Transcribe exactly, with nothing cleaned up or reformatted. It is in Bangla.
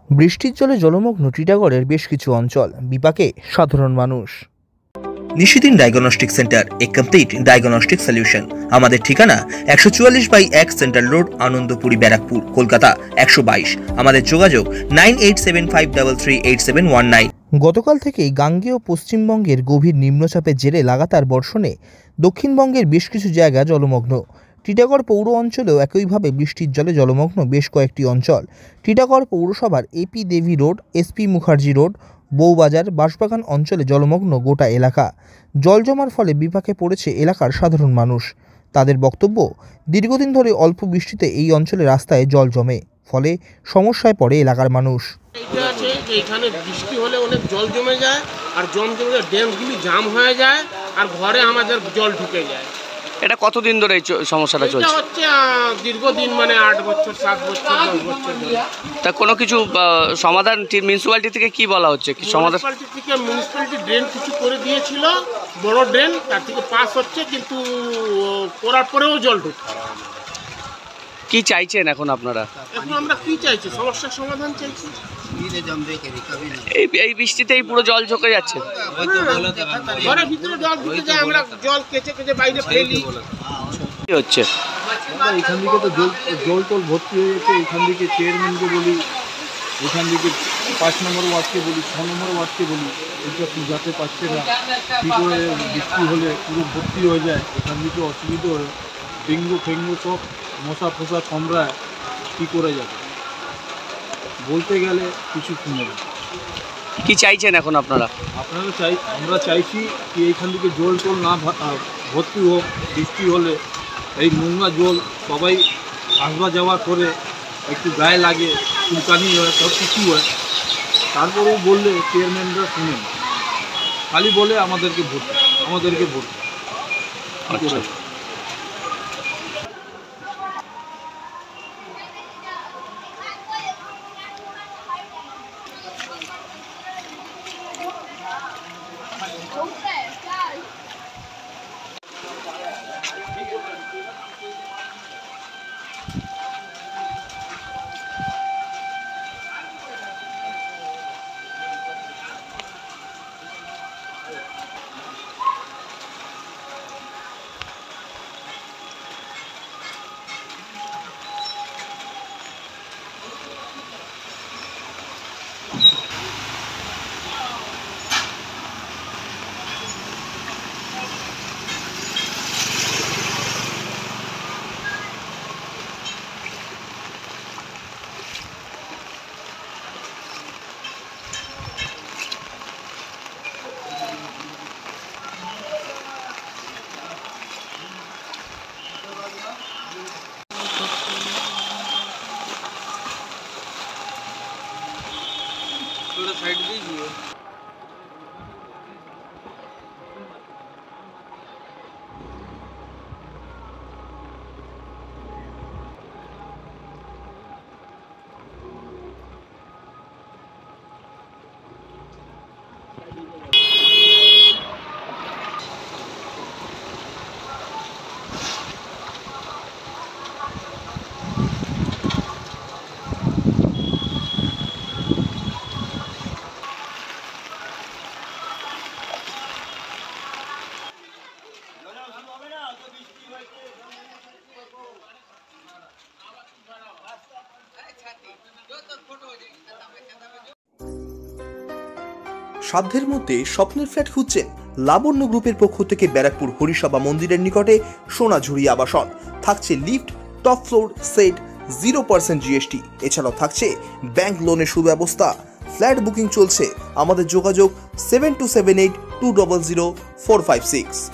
বৃষ্টির জলে জলমগ্ন টিটাগড়ের বেশ কিছু অঞ্চল, বিপাকে সাধারণ মানুষ। Nishidin diagnostic centre, a complete diagnostic solution. আমাদের ঠিকানা একশো চুয়াল্লিশ বাই এক সেন্ট্রাল রোড, আনন্দপুরি, ব্যারাকপুর, কলকাতা একশো বাইশ। আমাদের যোগাযোগ nine eight seven five three three eight seven one nine. গতকাল থেকেই গাঙ্গেয় পশ্চিমবঙ্গের গভীর নিম্নচাপের জেরে লাগাতার বর্ষণে দক্ষিণবঙ্গের বেশ কিছু জায়গা জলমগ্ন। টিটাগড় পৌর অঞ্চলেও একইভাবে বৃষ্টির জলে জলমগ্ন বেশ কয়েকটি অঞ্চল। টিটাগড় পৌরসভার AP Devi road, SP Mukherjee road, Bowbazar, Bansbagan অঞ্চলে জলমগ্ন গোটা এলাকা। জল জমার ফলে বিপাকে পড়েছে এলাকার সাধারণ মানুষ। তাদের বক্তব্য, দীর্ঘদিন ধরে অল্প বৃষ্টিতে এই অঞ্চলে রাস্তায় জল জমে, ফলে সমস্যায় পড়ে এলাকার মানুষ। এইটা আছে যে এখানে বৃষ্টি হলে অনেক জল জমে যায়, আর জম জমে ড্যামগুলি জাম হয়ে যায়, আর ঘরে আমাদের জল ঢুকে যায়। এটা কতদিন ধরে এই সমস্যাটা চলছে? এটা হচ্ছে দীর্ঘদিন, মানে আট বছর, সাত বছর, দশ বছর ধরে। তা কোনো কিছু সমাধান মিউনিসিপ্যালিটি থেকে কি বলা হচ্ছে? কি সমাধান? মিউনিসিপ্যালিটি থেকে মিউনিসিপ্যালিটি ড্রেন কিছু করে দিয়েছিল, বড় ড্রেন, তার থেকে পাস হচ্ছে, কিন্তু করার পরেও জল ঢুকছে। কি চাইছেন এখন আপনারা? এখন আমরা কি চাইছি? সমস্যার সমাধান চাইছি। এই এই বৃষ্টিতেই পুরো জল ঝোঁকে যাচ্ছে, ঘরের ভিতরে জল ঢুকে যায়, আমরা জল কেচে কেচে বাইরে ফেলি। কি হচ্ছে? এখান থেকে তো জল জল টল ভর্তি হয়ে গেছে। এখান থেকে চেয়ারম্যানকে বলি, এখান থেকে পাঁচ নম্বর ওয়ার্ডকে বলি, ছ নম্বর ওয়ার্ডকে বলি, এটা যাতে পাচ্ছে না। কী করে বৃষ্টি হলে পুরো ভর্তি হয়ে যায়, এখান থেকে অসুবিধা হয়, ডেঙ্গু ফেঙ্গু সব মশা ফসা কামড়ায়, কী করে যাবে? বলতে গেলে কিছু শুনে না। কি চাইছেন এখন আপনারা? আপনারা চাই, আমরা চাইছি কি এইখান থেকে জল টল না ভর্তি হোক। বৃষ্টি হলে এই নোংরা জল সবাই আসবা যাওয়ার পরে একটু গায়ে লাগে, চুলকানি হয়, সব কিছু হয়। তারপরেও বললে চেয়ারম্যানরা শুনেন, খালি বলে আমাদেরকে ভোট আমাদেরকে ভোট আচ্ছা। साइड दीजिए। সাধ্যের মধ্যে স্বপ্নের ফ্ল্যাট খুঁজছেন? লাবণ্য গ্রুপের পক্ষ থেকে ব্যারাকপুর হরিসভা মন্দিরের নিকটে সোনাঝুরি আবাসন। থাকছে lift, top floor, set, zero percent GST. এছাড়াও থাকছে ব্যাংক লোনের সুব্যবস্থা। ফ্ল্যাট বুকিং চলছে। আমাদের যোগাযোগ seven two seven eight two double zero four five six.